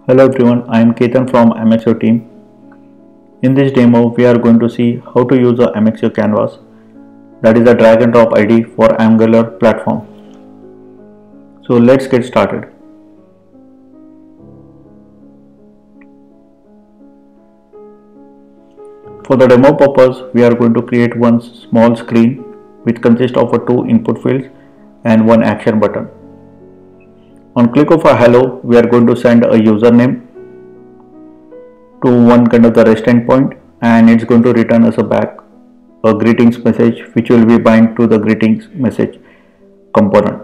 Hello everyone, I am Ketan from Amexio team. In this demo, we are going to see how to use the Amexio Canvas, that is the drag and drop IDE for Angular platform. So let's get started. For the demo purpose, we are going to create one small screen which consists of two input fields and one action button. On click of a hello, we are going to send a username to one kind of the REST endpoint, and it's going to return us a greetings message which will be bind to the greetings message component.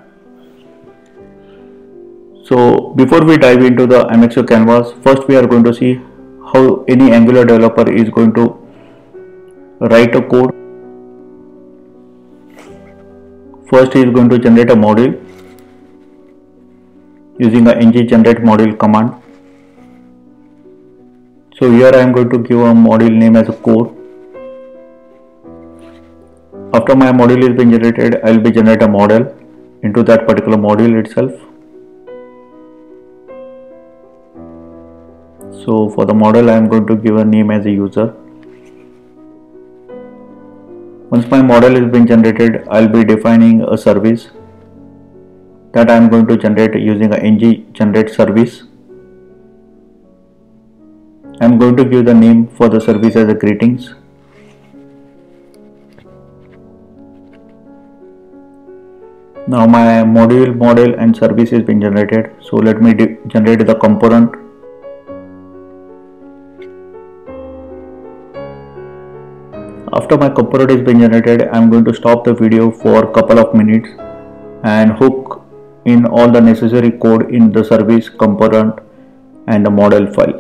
So before we dive into the Amexio Canvas, first we are going to see how any Angular developer is going to write a code. First he is going to generate a module using a ng-generate module command. So here I am going to give a module name as a core. After my module is being generated, I will be generate a model into that particular module itself. So for the model I am going to give a name as a user. Once my model is being generated, I will be defining a service that I am going to generate using a ng-generate service. I am going to give the name for the service as a greetings. Now my model and service is being generated. So let me generate the component. After my component is being generated, I am going to stop the video for a couple of minutes and hook in all the necessary code in the service, component and the model file.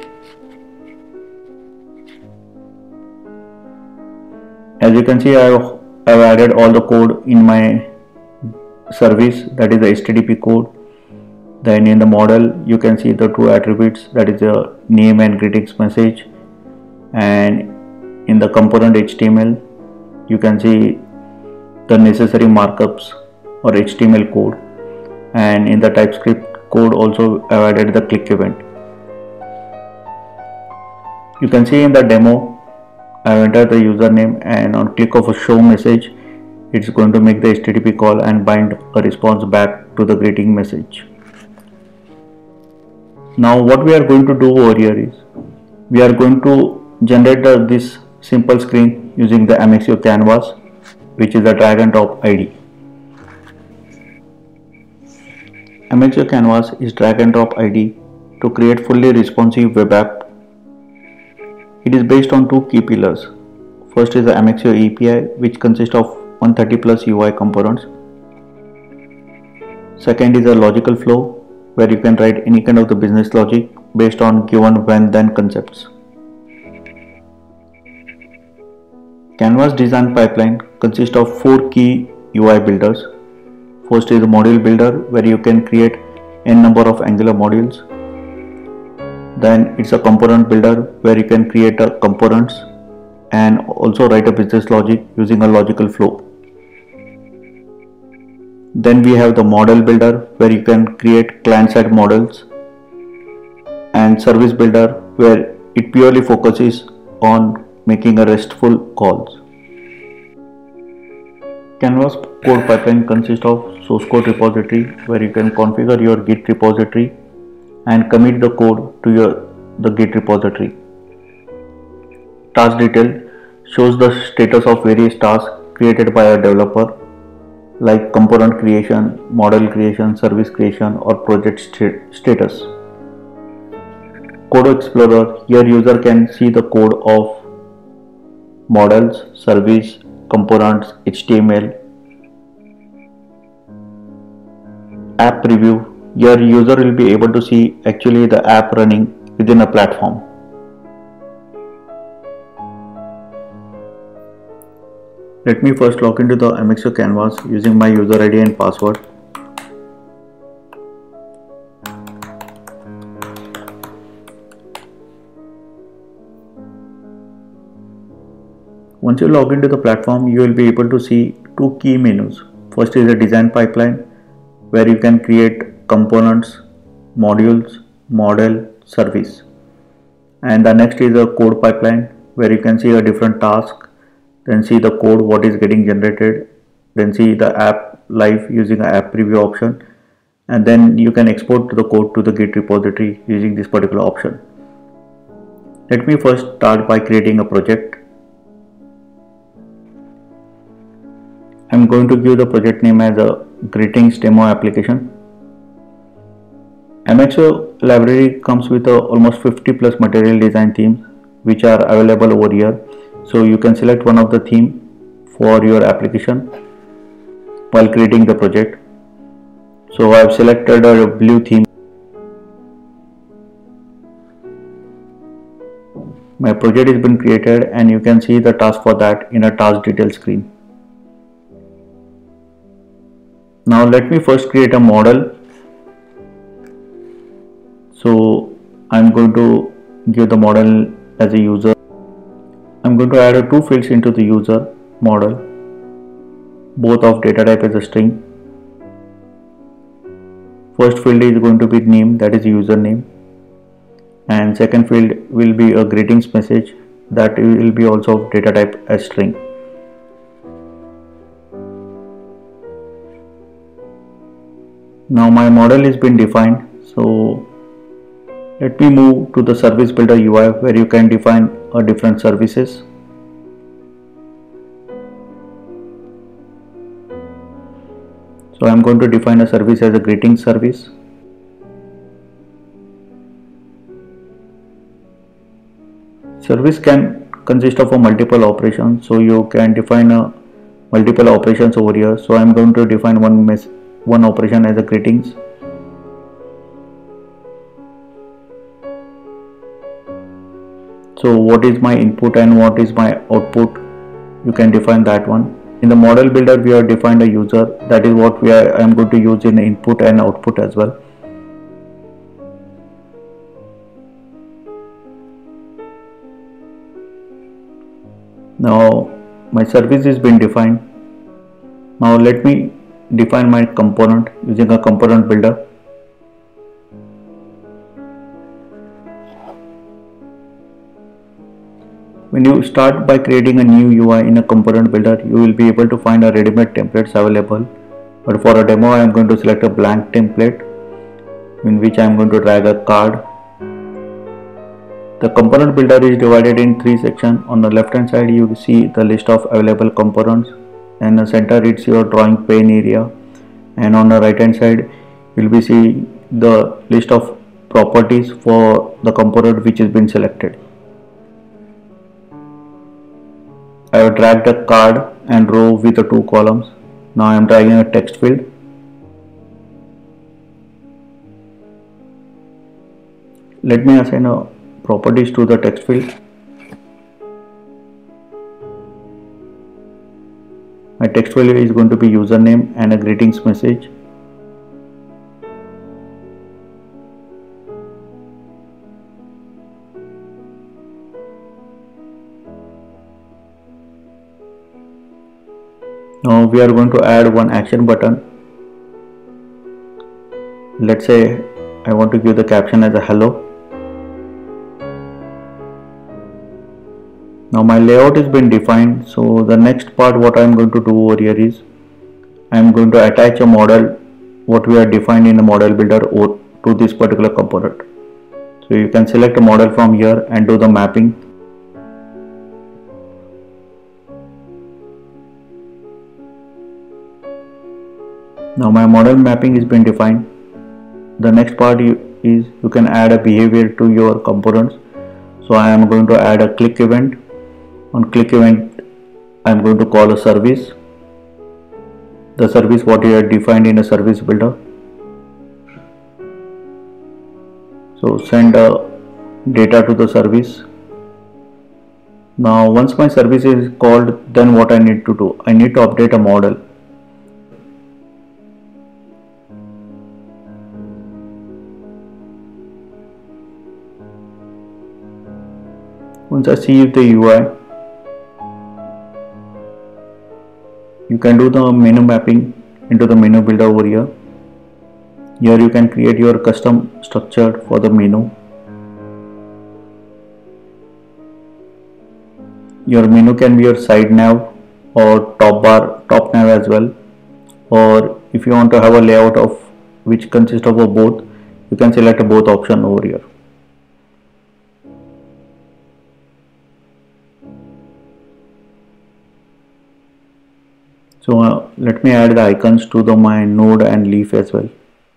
As you can see, I have added all the code in my service, that is the HTTP code. Then in the model you can see the two attributes, that is the name and greetings message, and in the component HTML you can see the necessary markups or HTML code, and in the TypeScript code also I have added the click event. You can see in the demo I have entered the username, and on click of a show message it's going to make the HTTP call and bind a response back to the greeting message. Now what we are going to do over here is we are going to generate this simple screen using the Amexio Canvas, which is the drag and drop IDE. Amexio Canvas is drag and drop IDE to create fully responsive web app. It is based on two key pillars. First is the Amexio API, which consists of 130 plus UI components. Second is a logical flow, where you can write any kind of the business logic based on given when then concepts. Canvas design pipeline consists of four key UI builders. First is a module builder, where you can create n number of Angular modules. Then it's a component builder, where you can create components and also write a business logic using a logical flow. Then we have the model builder, where you can create client-side models, and service builder, where it purely focuses on making a RESTful calls. Canvas code pipeline consists of source code repository, where you can configure your Git repository and commit the code to the Git repository. Task detail shows the status of various tasks created by a developer, like component creation, model creation, service creation, or project status. Code Explorer, here user can see the code of models, service, components, HTML. App preview, your user will be able to see actually the app running within a platform. Let me first log into the Amexio Canvas using my user ID and password. Once you log into the platform, you will be able to see two key menus. First is the design pipeline, where you can create components, modules, model, service. And the next is a code pipeline where you can see a different task, then see the code what is getting generated, then see the app live using an app preview option, and then you can export the code to the Git repository using this particular option. Let me first start by creating a project. I'm going to give the project name as a greetings demo application. Amexio library comes with almost 50 plus material design themes which are available over here. So you can select one of the theme for your application while creating the project. So I have selected a blue theme. My project has been created and you can see the task for that in a task detail screen. Now let me first create a model. So I'm going to give the model as a user. I'm going to add two fields into the user model, both of data type as a string. First field is going to be name, that is username, and second field will be a greetings message that will be also of data type as string. Now my model has been defined, so let me move to the service builder UI where you can define different services. So I am going to define a service as a greeting service. Service can consist of a multiple operations, so you can define a multiple operations over here. So I am going to define one operation as a greetings. So what is my input and what is my output, you can define that one. In the model builder we have defined a user, that is what I am going to use in input and output as well. Now my service is been defined. Now let me define my component using a component builder. When you start by creating a new UI in a component builder, you will be able to find a ready-made templates available. But for a demo, I am going to select a blank template in which I am going to drag a card. The component builder is divided in three sections. On the left hand side, you see the list of available components, and in the center it's your drawing pane area, and on the right hand side, you will be seeing the list of properties for the component which has been selected. I have dragged a card and row with the two columns. Now I am dragging a text field. Let me assign a properties to the text field. My text field is going to be username and a greetings message. Now we are going to add one action button. Let's say I want to give the caption as a hello. Now my layout has been defined, so the next part what I am going to do over here is I am going to attach a model what we are defined in the model builder to this particular component. So you can select a model from here and do the mapping. Now my model mapping has been defined. The next part is you can add a behavior to your components. So I am going to add a click event. On click event, I am going to call a service. The service what you have defined in a service builder. So send data to the service. Now once my service is called, then what I need to do? I need to update a model. Once I see the UI, you can do the menu mapping into the menu builder over here. Here you can create your custom structure for the menu. Your menu can be your side nav or top nav as well, or if you want to have a layout of which consists of a both, you can select a both option over here. So let me add the icons to my node and leaf as well.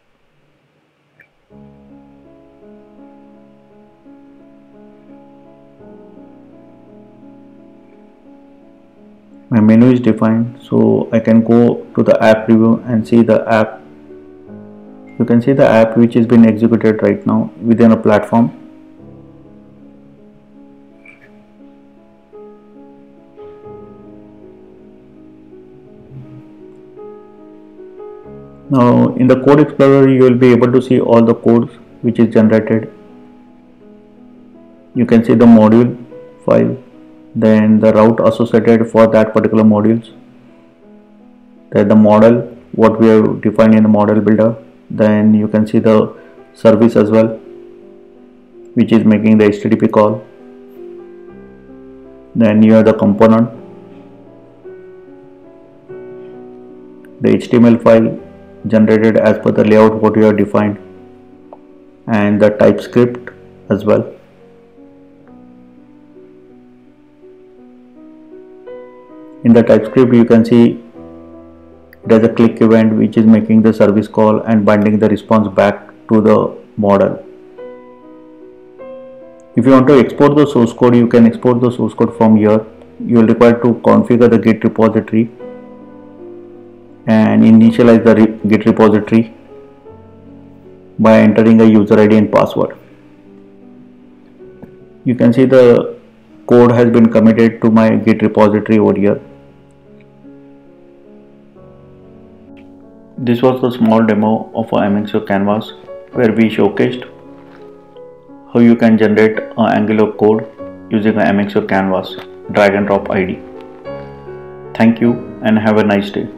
My menu is defined, so I can go to the app preview and see the app. You can see the app which is being executed right now within a platform. Now in the code explorer you will be able to see all the codes which is generated. You can see the module file, then the route associated for that particular modules, then the model what we have defined in the model builder, then you can see the service as well which is making the HTTP call, then you have the component, the HTML file generated as per the layout what you have defined, and the TypeScript as well. In the TypeScript you can see there's a click event which is making the service call and binding the response back to the model. If you want to export the source code, you can export the source code from here. You will require to configure the Git repository and initialize the Git repository by entering a user ID and password. You can see the code has been committed to my Git repository over here. This was the small demo of Amexio Canvas where we showcased how you can generate an Angular code using Amexio Canvas Drag and Drop IDE. Thank you and have a nice day.